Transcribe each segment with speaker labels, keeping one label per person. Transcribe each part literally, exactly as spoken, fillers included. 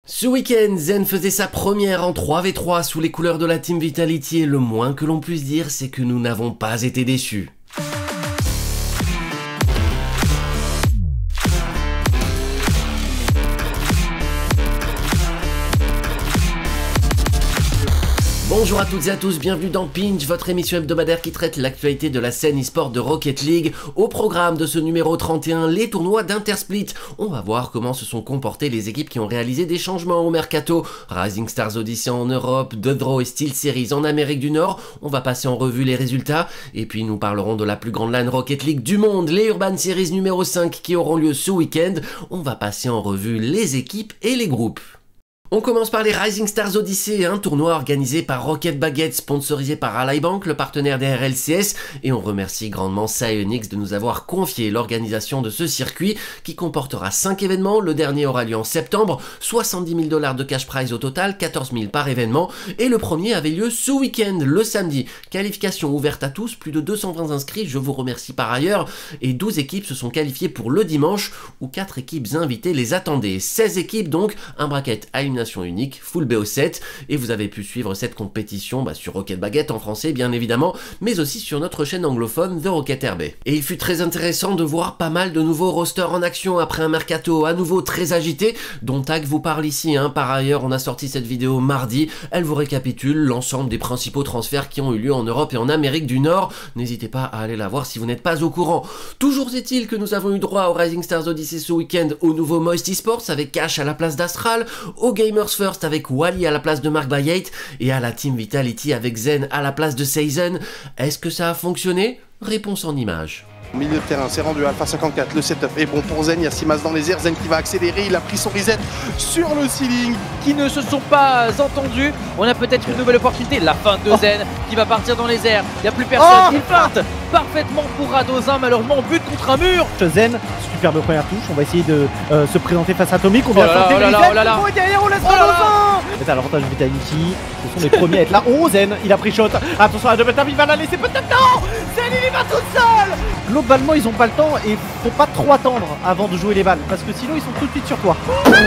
Speaker 1: Ce week-end, Zen faisait sa première en trois v trois sous les couleurs de la Team Vitality et le moins que l'on puisse dire, c'est que nous n'avons pas été déçus. Bonjour à toutes et à tous, bienvenue dans Pinch, votre émission hebdomadaire qui traite l'actualité de la scène e-sport de Rocket League. Au programme de ce numéro trente et un, les tournois d'Intersplit. On va voir comment se sont comportées les équipes qui ont réalisé des changements au mercato. Rising Stars Odyssey en Europe, The Draw et Steel Series en Amérique du Nord. On va passer en revue les résultats. Et puis nous parlerons de la plus grande LAN Rocket League du monde, les Urban Series numéro cinq qui auront lieu ce week-end. On va passer en revue les équipes et les groupes. On commence par les Rising Stars Odyssey, un tournoi organisé par Rocket Baguette, sponsorisé par Ally Bank, le partenaire des R L C S, et on remercie grandement Psyonix de nous avoir confié l'organisation de ce circuit qui comportera cinq événements. Le dernier aura lieu en septembre, soixante-dix mille dollars de cash prize au total, quatorze mille par événement, et le premier avait lieu ce week-end, le samedi. Qualification ouverte à tous, plus de deux cent vingt inscrits, je vous remercie par ailleurs, et douze équipes se sont qualifiées pour le dimanche, où quatre équipes invitées les attendaient. seize équipes donc, un bracket à une unique, full B O sept, et vous avez pu suivre cette compétition bah, sur Rocket Baguette en français bien évidemment, mais aussi sur notre chaîne anglophone The Rocket R B. Et il fut très intéressant de voir pas mal de nouveaux rosters en action après un mercato à nouveau très agité, dont Tag vous parle ici, hein. Par ailleurs on a sorti cette vidéo mardi, elle vous récapitule l'ensemble des principaux transferts qui ont eu lieu en Europe et en Amérique du Nord, n'hésitez pas à aller la voir si vous n'êtes pas au courant. Toujours est-il que nous avons eu droit au Rising Stars Odyssey ce week-end, au nouveau Moist Esports avec Cash à la place d'Astral, au Gamers First avec Wally à la place de Mark Bayate et à la Team Vitality avec Zen à la place de Seizen. Est-ce que ça a fonctionné? Réponse en images.
Speaker 2: Au milieu de terrain, c'est rendu Alpha cinquante-quatre, le setup est bon pour Zen, il y a Simas dans les airs, Zen qui va accélérer, il a pris son reset sur le ceiling.
Speaker 3: Qui ne se sont pas entendus, on a peut-être une nouvelle opportunité, la feinte de Zen qui va partir dans les airs, il n'y a plus personne,
Speaker 4: oh
Speaker 3: il feinte parfaitement pour Radozin, malheureusement on bute contre un mur.
Speaker 4: Zen, superbe première touche, on va essayer de euh, se présenter face à Atomic, on
Speaker 3: oh
Speaker 4: vient
Speaker 3: là
Speaker 4: tenter
Speaker 3: là,
Speaker 4: le
Speaker 3: oh
Speaker 4: reset,
Speaker 3: là là,
Speaker 4: et derrière on laisse
Speaker 3: oh là
Speaker 4: Radozin. C'est à l'avantage de Vitality, ce sont les premiers à être là. Oh Zen, il a pris shot, attention à la double tap, il va la laisser peut-être, non Zen il y va tout seul. Globalement ils ont pas le temps et faut pas trop attendre avant de jouer les balles, parce que sinon ils sont tout de suite sur toi.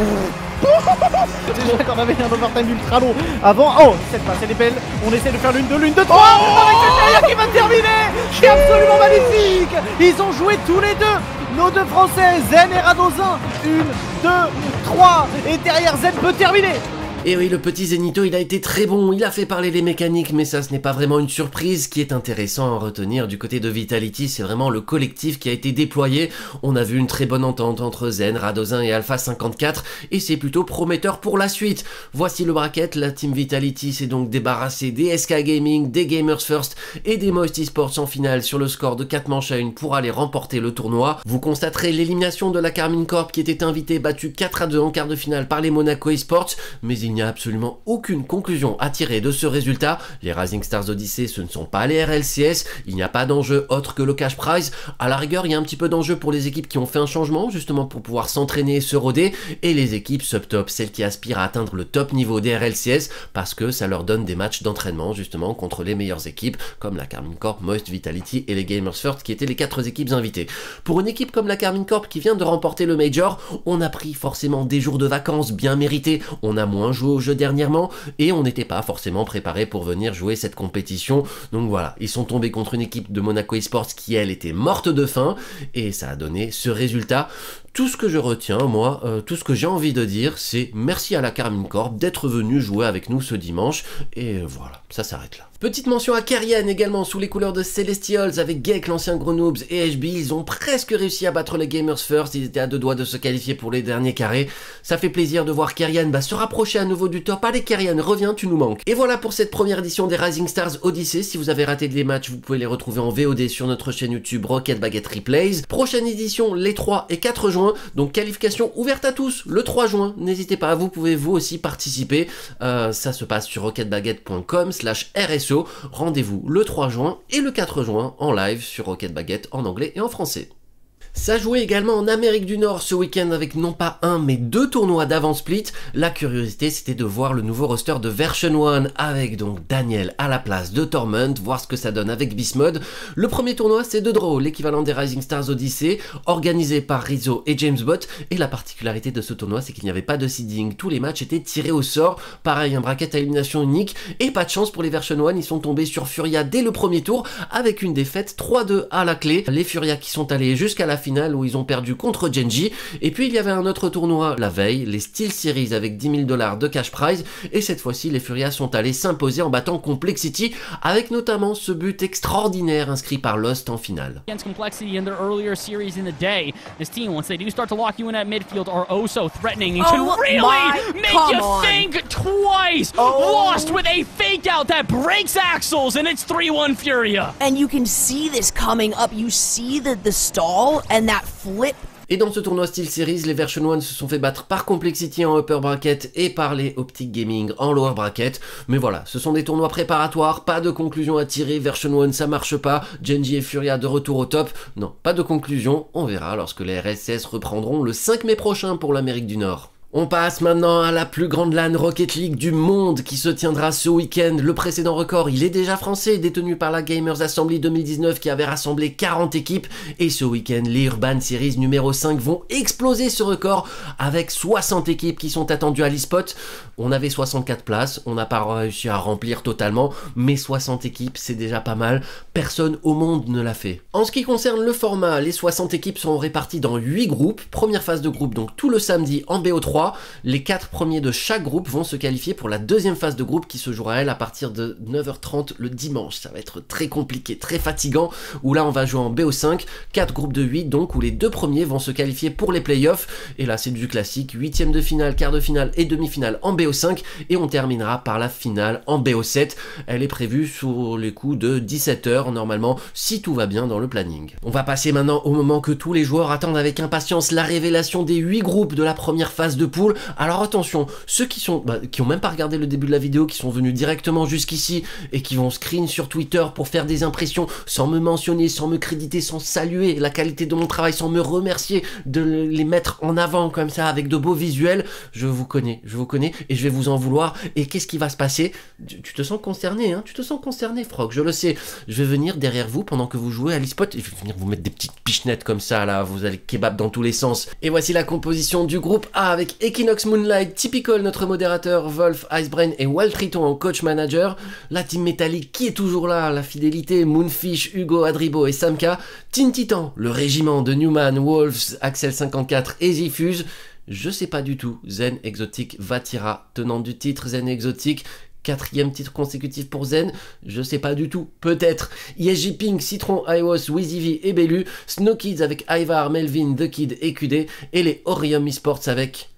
Speaker 4: Déjà qu'on avait un overtime ultra long avant. Oh, cette passe elle est belle, on essaie de faire l'une, deux, l'une, deux, trois, oh avec cette derrière qui va terminer. C'est absolument magnifique. Ils ont joué tous les deux, nos deux français, Zen et Radozin. Une, deux, trois, et derrière Zen peut terminer.
Speaker 1: Et oui, le petit Zenito, il a été très bon, il a fait parler les mécaniques, mais ça ce n'est pas vraiment une surprise. Ce qui est intéressant à retenir du côté de Vitality, c'est vraiment le collectif qui a été déployé. On a vu une très bonne entente entre Zen, Radozin et Alpha cinquante-quatre, et c'est plutôt prometteur pour la suite. Voici le bracket, la Team Vitality s'est donc débarrassée des S K Gaming, des Gamers First et des Moist Esports en finale sur le score de quatre manches à une pour aller remporter le tournoi. Vous constaterez l'élimination de la Karmine Corp qui était invitée, battue quatre à deux en quart de finale par les Monaco Esports, mais il n'y a absolument aucune conclusion à tirer de ce résultat. Les Rising Stars Odyssey, ce ne sont pas les R L C S, il n'y a pas d'enjeu autre que le cash prize. À la rigueur, il y a un petit peu d'enjeu pour les équipes qui ont fait un changement, justement pour pouvoir s'entraîner et se roder, et les équipes subtop, celles qui aspirent à atteindre le top niveau des R L C S, parce que ça leur donne des matchs d'entraînement, justement, contre les meilleures équipes, comme la Karmine Corp, Moist, Vitality et les Gamers First, qui étaient les quatre équipes invitées. Pour une équipe comme la Karmine Corp qui vient de remporter le Major, on a pris forcément des jours de vacances bien mérités, on a moins joué au jeu dernièrement et on n'était pas forcément préparé pour venir jouer cette compétition. Donc voilà, ils sont tombés contre une équipe de Monaco Esports qui elle était morte de faim et ça a donné ce résultat. Tout ce que je retiens, moi, euh, tout ce que j'ai envie de dire, c'est merci à la Karmine Corp d'être venu jouer avec nous ce dimanche, et voilà, ça s'arrête là. Petite mention à Kerian également, sous les couleurs de Celestials, avec Geek, l'ancien Gros Noobs, et H B, ils ont presque réussi à battre les Gamers First, ils étaient à deux doigts de se qualifier pour les derniers carrés. Ça fait plaisir de voir Kerian bah, se rapprocher à nouveau du top. Allez Kerian, reviens, tu nous manques. Et voilà pour cette première édition des Rising Stars Odyssey. Si vous avez raté les matchs, vous pouvez les retrouver en V O D sur notre chaîne YouTube Rocket Baguette Replays. Prochaine édition, les trois et quatre juin. Donc qualification ouverte à tous le trois juin, n'hésitez pas, vous pouvez vous aussi participer, euh, ça se passe sur rocketbaguette point com slash R S O, rendez-vous le trois juin et le quatre juin en live sur Rocket Baguette en anglais et en français. Ça jouait également en Amérique du Nord ce week-end avec non pas un mais deux tournois d'avant split. La curiosité c'était de voir le nouveau roster de Version one avec donc Daniel à la place de Torment, voir ce que ça donne avec Bismode. Le premier tournoi c'est de Draw, l'équivalent des Rising Stars Odyssey, organisé par Rizzo et James Bott, et la particularité de ce tournoi c'est qu'il n'y avait pas de seeding, tous les matchs étaient tirés au sort, pareil un bracket à élimination unique, et pas de chance pour les Version one, ils sont tombés sur Furia dès le premier tour avec une défaite trois deux à la clé. Les Furia qui sont allés jusqu'à la finale où ils ont perdu contre Genji, et puis il y avait un autre tournoi la veille, les Steel Series avec dix mille dollars de cash prize, et cette fois-ci les Furia sont allés s'imposer en battant Complexity avec notamment ce but extraordinaire inscrit par Lost en finale.
Speaker 5: Against Complexity in their earlier series in the day, this team, once they do start to lock you in at midfield, are oh so threatening and can
Speaker 6: Oh
Speaker 5: really
Speaker 6: my,
Speaker 5: make
Speaker 6: come
Speaker 5: you
Speaker 6: on.
Speaker 5: think twice.
Speaker 6: Oh.
Speaker 5: Lost with a fake out that breaks axles, and it's three one Furia.
Speaker 6: And you can see this coming up. You see the, the stall and that flip.
Speaker 1: Et dans ce tournoi Steel Series, les Version one se sont fait battre par Complexity en upper bracket et par les Optic Gaming en lower bracket. Mais voilà, ce sont des tournois préparatoires, pas de conclusion à tirer, Version one ça marche pas, Genji et Furia de retour au top. Non, pas de conclusion, on verra lorsque les R S S reprendront le cinq mai prochain pour l'Amérique du Nord. On passe maintenant à la plus grande LAN Rocket League du monde qui se tiendra ce week-end. Le précédent record, il est déjà français, détenu par la Gamers Assembly deux mille dix-neuf qui avait rassemblé quarante équipes. Et ce week-end, les Urban Series numéro cinq vont exploser ce record avec soixante équipes qui sont attendues à l'e-spot. On avait soixante-quatre places, on n'a pas réussi à remplir totalement, mais soixante équipes, c'est déjà pas mal. Personne au monde ne l'a fait. En ce qui concerne le format, les soixante équipes sont réparties dans huit groupes. Première phase de groupe, donc tout le samedi en B O trois. Les quatre premiers de chaque groupe vont se qualifier pour la deuxième phase de groupe qui se jouera elle à partir de neuf heures trente le dimanche. Ça va être très compliqué, très fatigant, où là on va jouer en B O cinq, quatre groupes de huit donc, où les deux premiers vont se qualifier pour les playoffs, et là c'est du classique, huitième de finale, quart de finale et demi-finale en B O cinq, et on terminera par la finale en B O sept. Elle est prévue sur les coups de dix-sept heures normalement, si tout va bien dans le planning. On va passer maintenant au moment que tous les joueurs attendent avec impatience, la révélation des huit groupes de la première phase de poule. Alors attention, ceux qui sont bah, qui ont même pas regardé le début de la vidéo, qui sont venus directement jusqu'ici et qui vont screen sur Twitter pour faire des impressions sans me mentionner, sans me créditer, sans saluer la qualité de mon travail, sans me remercier de les mettre en avant comme ça avec de beaux visuels, je vous connais, je vous connais et je vais vous en vouloir. Et qu'est-ce qui va se passer? Tu te sens concerné, hein? Tu te sens concerné, Frog, je le sais. Je vais venir derrière vous pendant que vous jouez à l'e-spot et je vais venir vous mettre des petites pichenettes comme ça là, vous allez kebab dans tous les sens. Et voici la composition du groupe A avec Equinox Moonlight, Typical notre modérateur, Wolf, Icebrain et Walt Triton en coach manager. La team métallique qui est toujours là, la fidélité, Moonfish, Hugo, Adribo et Samka. Team Titan, le régiment de Newman, Wolves, Axel cinquante-quatre et Zifuse. Je sais pas du tout, Zen Exotic Vatira, tenant du titre Zen Exotic. Quatrième titre consécutif pour Zen, je sais pas du tout, peut-être. I S J Pink, Citron, Iwas, Wizivi et Bellu. Snow Kids avec Ivar, Melvin, The Kid et Q D. Et les Orium Esports avec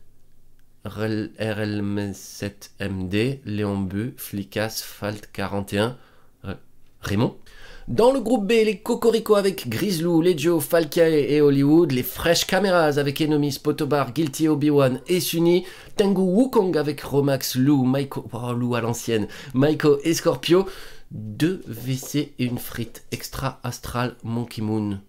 Speaker 1: R L M sept M D, Léon Bu, Flicas, Falt quarante et un, Raymond. Dans le groupe B, les Cocorico avec Grizzlou, Legio, Falcae et Hollywood, les Fresh Cameras avec Enomis, Potobar, Guilty, Obi-Wan et Sunny, Tengu Wukong avec Romax, Lou, Maiko, oh, Lou à l'ancienne, Maiko et Scorpio, deux V C et une frite, Extra Astral, Monkey Moon.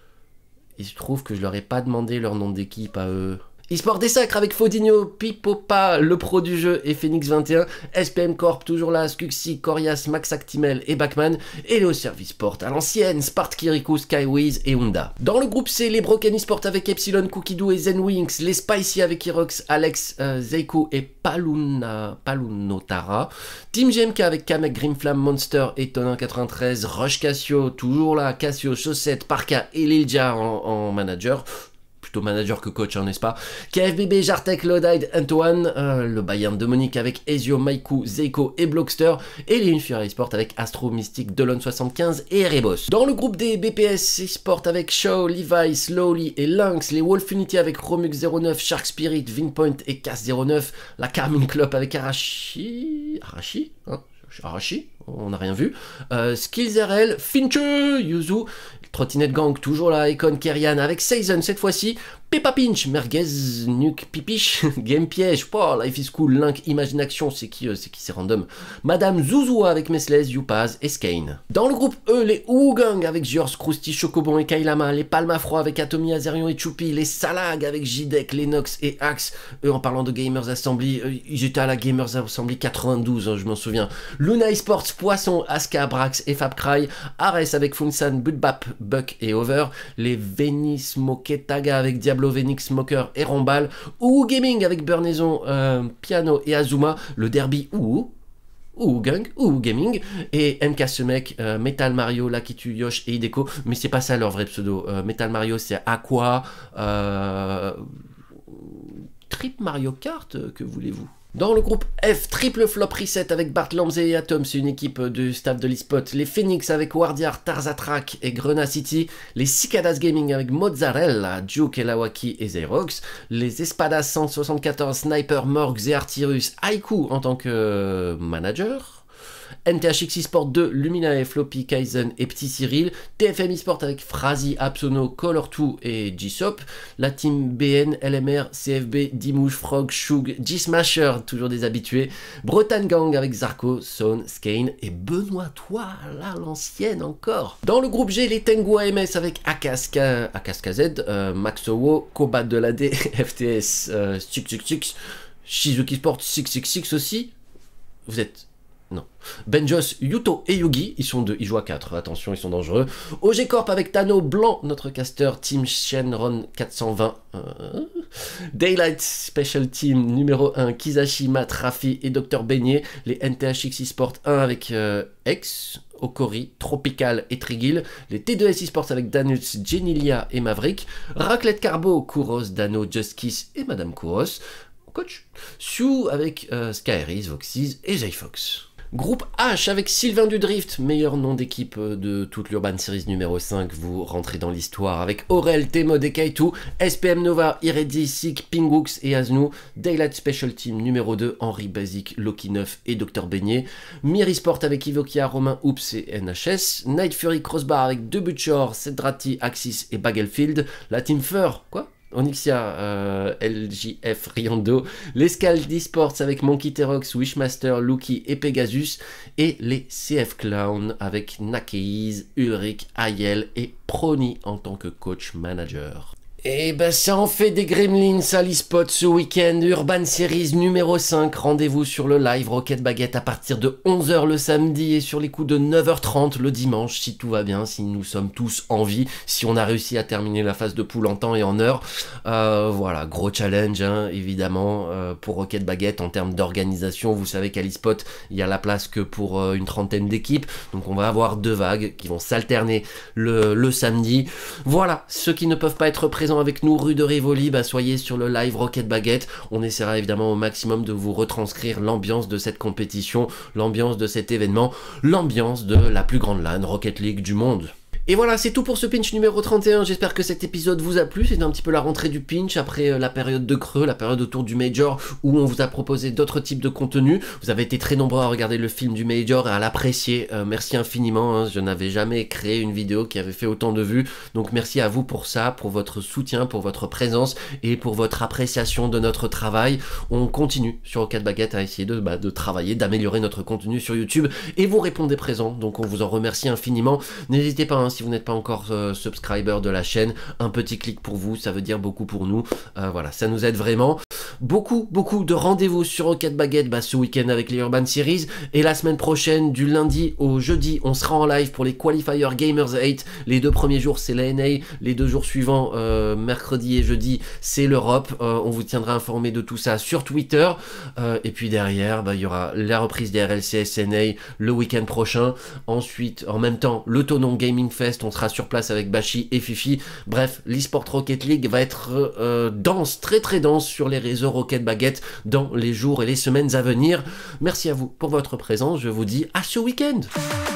Speaker 1: Il se trouve que je leur ai pas demandé leur nom d'équipe à eux. eSport des Sacres avec Fodinho, Pipopa, le pro du jeu et Phoenix vingt et un, S P M Corp toujours là, Skuxi, Corias, Max Actimel et Backman, et Léo Service Sport à l'ancienne, Spart Kirikou, Skywiz et Honda. Dans le groupe C, les Broken eSport avec Epsilon, Cookidoo et Zenwinks, les Spicy avec Irox, Alex, euh, Zeiku et Paluna, Palunotara, Team G M K avec Kamek, Grimflam, Monster et Tonin quatre-vingt-treize, Rush Cassio, toujours là, Cassio, Chaussette, Parka et Lilja en, en manager. Plutôt manager que coach, hein, n'est-ce pas? K F B B, Jartek, Lodide, Antoine, euh, le Bayern de Monique avec Ezio, Maiku, Zeiko et Blockster, et les Unfury Sport avec Astro, Mystique, Delon soixante-quinze et Erebos. Dans le groupe D, B P S Sport avec Shaw, Levi, Slowly et Lynx, les Wolf Unity avec Romux zéro neuf, Shark Spirit, Vinpoint et Cass zéro neuf, la Carmine Klopp avec Arashi, Arashi, hein Arashi, on n'a rien vu, euh, Skills R L, Finche, Yuzu, Trottinette Gang, toujours là, Econ, Kerian avec Season cette fois-ci, Peppa Pinch, Merguez, Nuke, Pipiche, Game Piège, oh, Life is Cool, Link, Imagination, c'est qui euh, c'est qui c'est random. Madame Zouzou avec Messless, Youpaz et Skane. Dans le groupe E, les Ougang avec Giors, Krusty, Chocobon et Kailama, les Palmafroid avec Atomy, Azerion et Choupi, les Salag avec Jidek, Lennox et Axe. Eux, en parlant de Gamers Assembly, euh, ils étaient à la Gamers Assembly quatre-vingt-douze, hein, je m'en souviens. Luna Esports, Poisson, Aska, Brax et Fabcry, Ares avec Funsan, Budbap, Buck et Over, les Venice Moketaga avec Diablo, Venix, Smoker et Rombal, Ou Gaming avec Burnaison, euh, Piano et Azuma, le derby Ou, Ou Gang, Ou Gaming, et M K Semek, euh, Metal Mario, Lakitu, Yosh et Hideko, mais c'est pas ça leur vrai pseudo. Euh, Metal Mario c'est Aqua, euh, Trip Mario Kart, euh, que voulez-vous? Dans le groupe F, triple flop reset avec Bart Lamze et Atom, c'est une équipe du staff de l'eSpot. Les Phoenix avec Wardiar, Tarzatrak et Grenat City. Les Cicadas Gaming avec Mozzarella, Duke, Elawaki et Xerox. Les Espadas cent soixante-quatorze, Sniper, Morgs et Artirus, Haiku en tant que manager. N T H X eSport deux, Luminae, Floppy, Kaizen et Petit Cyril. T F M eSport avec Frazi, Absono, Color deux et G-Sop. La team B N, L M R, C F B, Dimouche, Frog, Shug, G-Smasher, toujours des habitués. Bretagne Gang avec Zarko, Son, Skane et Benoît Toi, là l'ancienne encore. Dans le groupe G, les Tengu A M S avec Akaska, Akaska Z, euh, Maxowo, Kobat de l'A D, F T S, euh, Six Six Six, Shizuki Sport six six six aussi. Vous êtes... Non. Benjos, Yuto et Yugi, ils sont deux, ils jouent à quatre, attention, ils sont dangereux. O G Corp avec Tano, Blanc, notre caster, Team Shenron quatre cent vingt. Euh... Daylight Special Team numéro un, Kizashi, Matt, Rafi et Docteur Beignet. Les N T H X eSport un avec euh, X, Okori, Tropical et Trigil. Les T deux S eSports avec Danus, Genilia et Maverick. Raclette Carbo, Kouros, Dano, Just Kiss et Madame Kouros. Coach. Sue avec euh, Skyris, Voxies et J-Fox. Groupe H avec Sylvain du Drift, meilleur nom d'équipe de toute l'Urban Series numéro cinq, vous rentrez dans l'histoire avec Aurel, T-Mod et Kaitu, S P M Nova, Iredi, Sik, Pingux et Aznou, Daylight Special Team numéro deux, Henri Basic, Loki neuf et Docteur Beignet, Miri Sport avec Ivokia, Romain Oops et N H S, Night Fury Crossbar avec deux Butchor, Cedrati, Axis et Bagelfield, la Team Fur, quoi Onyxia, euh, L J F, Riando, l'Escalde eSports avec Monkey Terox, Wishmaster, Lucky et Pegasus, et les C F Clown avec Nakeiz, Ulrich, Ayel et Prony en tant que coach manager. Et ben ça en fait des gremlins à l'eSpot ce week-end, Urban Series numéro cinq, rendez-vous sur le live Rocket Baguette à partir de onze heures le samedi et sur les coups de neuf heures trente le dimanche, si tout va bien, si nous sommes tous en vie, si on a réussi à terminer la phase de poule en temps et en heure. Euh, voilà, gros challenge hein, évidemment euh, pour Rocket Baguette en termes d'organisation, vous savez qu'à l'eSpot il y a la place que pour euh, une trentaine d'équipes, donc on va avoir deux vagues qui vont s'alterner le, le samedi. Voilà, ceux qui ne peuvent pas être présents avec nous rue de Rivoli, bah soyez sur le live Rocket Baguette, on essaiera évidemment au maximum de vous retranscrire l'ambiance de cette compétition, l'ambiance de cet événement, l'ambiance de la plus grande LAN Rocket League du monde. Et voilà, c'est tout pour ce pinch numéro trente et un, j'espère que cet épisode vous a plu, c'était un petit peu la rentrée du pinch après euh, la période de creux, la période autour du Major où on vous a proposé d'autres types de contenus, vous avez été très nombreux à regarder le film du Major et à l'apprécier, euh, merci infiniment, hein. Je n'avais jamais créé une vidéo qui avait fait autant de vues, donc merci à vous pour ça, pour votre soutien, pour votre présence et pour votre appréciation de notre travail. On continue sur Rocket Baguette à essayer de, bah, de travailler, d'améliorer notre contenu sur YouTube et vous répondez présent, donc on vous en remercie infiniment, n'hésitez pas hein, si vous n'êtes pas encore euh, subscriber de la chaîne, un petit clic pour vous, ça veut dire beaucoup pour nous, euh, voilà, ça nous aide vraiment. Beaucoup, beaucoup de rendez-vous sur Rocket Baguette bah, ce week-end avec les Urban Series, et la semaine prochaine, du lundi au jeudi, on sera en live pour les Qualifier Gamers huit, les deux premiers jours c'est la N A, les deux jours suivants, euh, mercredi et jeudi, c'est l'Europe, euh, on vous tiendra informé de tout ça sur Twitter, euh, et puis derrière, bah, il y aura la reprise des R L C S N A le week-end prochain, ensuite, en même temps, le Tonon Gaming Fest, on sera sur place avec Bashi et Fifi, bref, l'eSport Rocket League va être euh, dense, très très dense sur les réseaux Rocket Baguette dans les jours et les semaines à venir. Merci à vous pour votre présence, je vous dis à ce week-end.